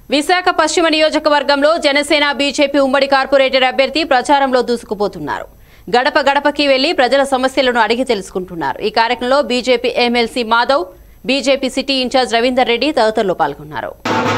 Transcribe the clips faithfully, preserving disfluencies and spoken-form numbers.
విశాఖ పశ్చిమ నియోజకవర్గంలో జనసేన బీజేపీ ఉమ్మడి కార్పొరేటర్ అభ్యర్థి ప్రచారంలో దూసుకుపోతున్నారు. గడప గడపకి వెళ్లి ప్రజల సమస్యలను అడిగి తెలుసుకుంటున్నారు. ఈ కార్యక్రమంలో BJP MLC Madhav, BJP city incharge Ravinder Reddy తదితరులు పాల్గొన్నారు.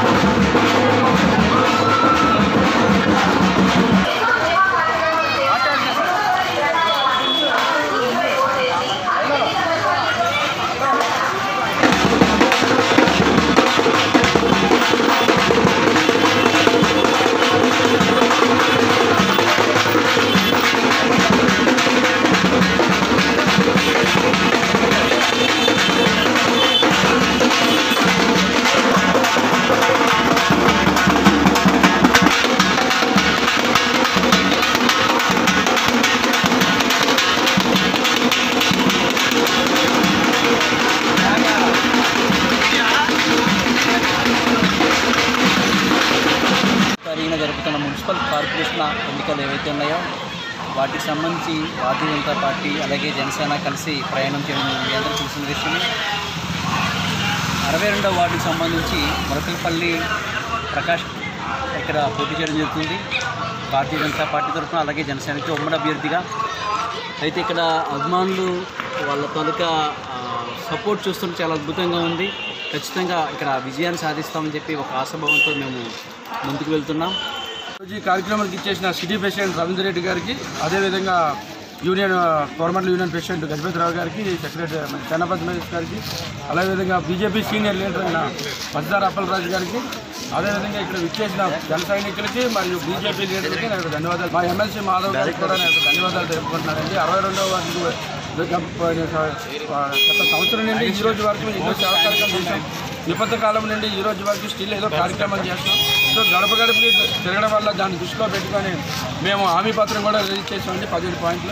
జరుగుతున్న మున్సిపల్ కార్పొరేషన్ ఎన్నికలు ఏవైతే ఉన్నాయో వాటికి సంబంధించి భారతీయ జనతా పార్టీ అలాగే జనసేన కలిసి ప్రయాణం చేయడం మీ అందరూ తెలిసిన విషయం. అరవై రెండవ వార్డుకి సంబంధించి మురకలపల్లి ప్రకాష్ ఇక్కడ పోటీ చేయడం జరుగుతుంది భారతీయ జనతా పార్టీ తరఫున అలాగే జనసేనకి ఉమ్మడి అభ్యర్థిగా. అయితే ఇక్కడ అభిమానులు వాళ్ళ తాలూకా సపోర్ట్ చూస్తుంటే చాలా అద్భుతంగా ఉంది. ఖచ్చితంగా ఇక్కడ విజయాన్ని సాధిస్తామని చెప్పి ఒక ఆశాభావంతో మేము ముందుకు వెళ్తున్నాం. ఈ కార్యక్రమానికి ఇచ్చేసిన సిటీ ప్రెసిడెంట్ రవీందర్ రెడ్డి గారికి, అదేవిధంగా union government union president Gajapathirao గారికి, సెక్రటరీ చెన్నపతి మహేష్ గారికి, అదేవిధంగా బీజేపీ సీనియర్ లీడర్ అయిన పద్దార్ అప్పలరాజు గారికి, అదేవిధంగా ఇక్కడ విచ్చేసిన జన సైనికులకి మరియు బీజేపీ లీడర్లకి నాకు ధన్యవాదాలు. మా ఎమ్మెల్సీ మాధవ్ గారికి కూడా నాకు ధన్యవాదాలు తెలుపుకుంటున్నానండి. అరవై రెండవ వార్డు గత సంవత్సరం నుండి ఈ రోజు వరకు ఎన్నో సేవా కార్యక్రమం చేశాం. విపత్తు కాలం నుండి ఈ రోజు వరకు స్టిల్ ఏదో కార్యక్రమం చేస్తాం. సో గడప గడపకి తిరగడం వల్ల దాన్ని దృష్టిలో పెట్టుకొని మేము హామీ పత్రం కూడా రిలీజ్ చేసామండి. పదిహేను పాయింట్లు